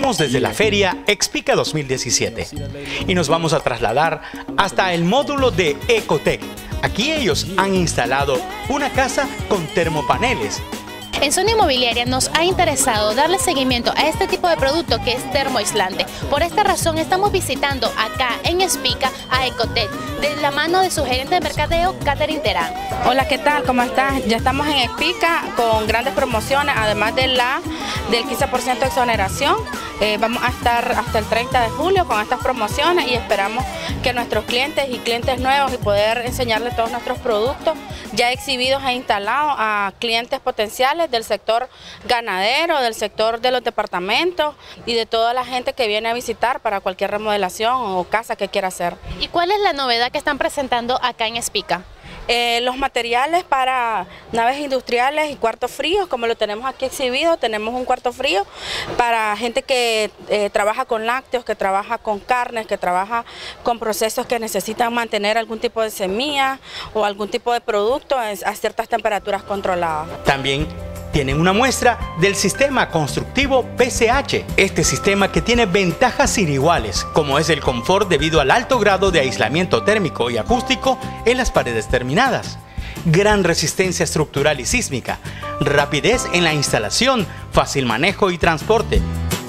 Transmitimos desde la feria Expica 2017 y nos vamos a trasladar hasta el módulo de Ecotec. Aquí ellos han instalado una casa con termopaneles. En Zona Inmobiliaria nos ha interesado darle seguimiento a este tipo de producto que es termoaislante. Por esta razón estamos visitando acá en Expica a Ecotec, de la mano de su gerente de mercadeo, Catherine Terán. Hola, ¿qué tal? ¿Cómo estás? Ya estamos en Expica con grandes promociones, además del 15% de exoneración. Vamos a estar hasta el 30 de julio con estas promociones y esperamos que nuestros clientes y clientes nuevos y poder enseñarles todos nuestros productos ya exhibidos e instalados a clientes potenciales del sector ganadero, del sector de los departamentos y de toda la gente que viene a visitar para cualquier remodelación o casa que quiera hacer. ¿Y cuál es la novedad que están presentando acá en Expica? Los materiales para naves industriales y cuartos fríos, como lo tenemos aquí exhibido, tenemos un cuarto frío para gente que trabaja con lácteos, que trabaja con carnes, que trabaja con procesos que necesitan mantener algún tipo de semilla o algún tipo de producto a ciertas temperaturas controladas. También tienen una muestra del sistema constructivo PCH, este sistema que tiene ventajas sin iguales, como es el confort debido al alto grado de aislamiento térmico y acústico en las paredes terminadas, gran resistencia estructural y sísmica, rapidez en la instalación, fácil manejo y transporte.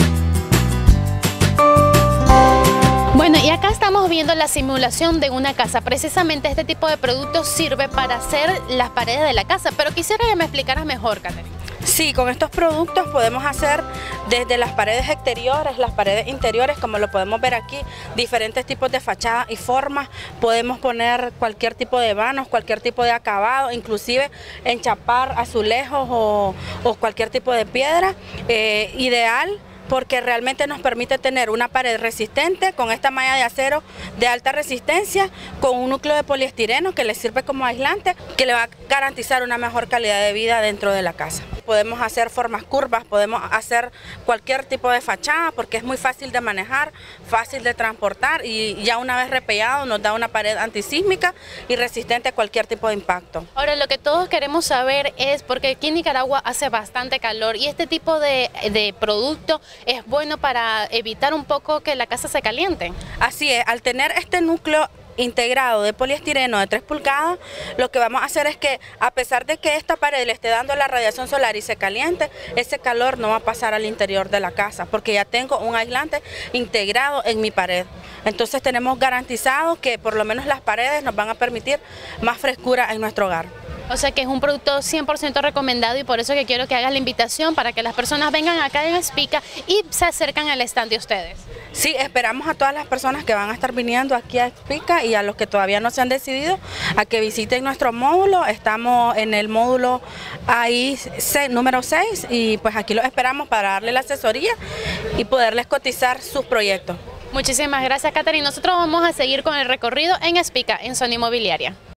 Bueno, y acá estamos viendo la simulación de una casa. Precisamente este tipo de productos sirve para hacer las paredes de la casa, pero quisiera que me explicaras mejor, Catherine. Sí, con estos productos podemos hacer desde las paredes exteriores, las paredes interiores, como lo podemos ver aquí, diferentes tipos de fachadas y formas. Podemos poner cualquier tipo de vanos, cualquier tipo de acabado, inclusive enchapar azulejos o cualquier tipo de piedra. Ideal, porque realmente nos permite tener una pared resistente con esta malla de acero de alta resistencia, con un núcleo de poliestireno que le sirve como aislante, que le va a garantizar una mejor calidad de vida dentro de la casa. Podemos hacer formas curvas, podemos hacer cualquier tipo de fachada porque es muy fácil de manejar, fácil de transportar y ya una vez repellado nos da una pared antisísmica y resistente a cualquier tipo de impacto. Ahora, lo que todos queremos saber es, porque aquí en Nicaragua hace bastante calor y este tipo de producto es bueno para evitar un poco que la casa se caliente. Así es, al tener este núcleo integrado de poliestireno de 3 pulgadas, lo que vamos a hacer es que a pesar de que esta pared le esté dando la radiación solar y se caliente, ese calor no va a pasar al interior de la casa porque ya tengo un aislante integrado en mi pared. Entonces tenemos garantizado que por lo menos las paredes nos van a permitir más frescura en nuestro hogar. O sea que es un producto 100% recomendado y por eso que quiero que hagas la invitación para que las personas vengan acá en Expica y se acercan al stand de ustedes. Sí, esperamos a todas las personas que van a estar viniendo aquí a Expica y a los que todavía no se han decidido a que visiten nuestro módulo. Estamos en el módulo ahí número 6 y pues aquí los esperamos para darle la asesoría y poderles cotizar sus proyectos. Muchísimas gracias, Catherine. Nosotros vamos a seguir con el recorrido en Expica, en Zona Inmobiliaria.